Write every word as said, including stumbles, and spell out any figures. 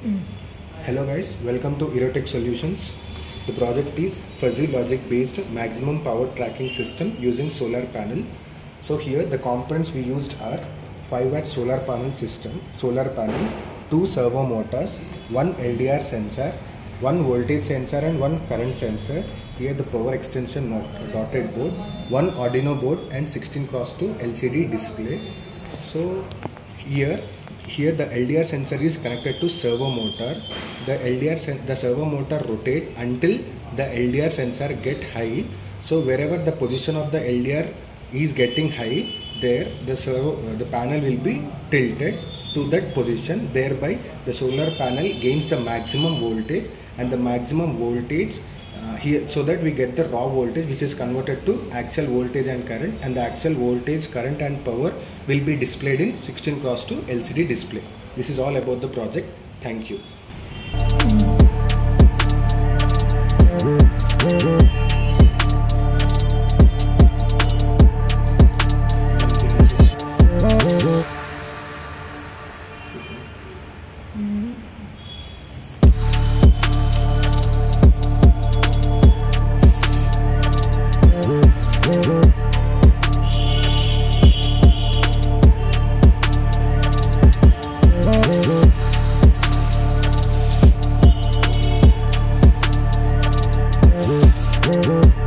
Hello guys, welcome to Erotech Solutions. The project is fuzzy logic based maximum power tracking system using solar panel. So here the components we used are five watt solar panel system, solar panel, two servo motors, one L D R sensor, one voltage sensor and one current sensor. Here the power extension dotted board, one Arduino board and sixteen cross two L C D display. So here Here the L D R sensor is connected to servo motor. The L D R the servo motor rotate until the L D R sensor get high. So wherever the position of the L D R is getting high, there the servo uh, the panel will be tilted to that position. Thereby the solar panel gains the maximum voltage, and the maximum voltage uh, here, so that we get the raw voltage which is converted to actual voltage and current, and the actual voltage, current and power will be displayed in sixteen cross two L C D display. This is all about the project. Thank you. We'll be right back.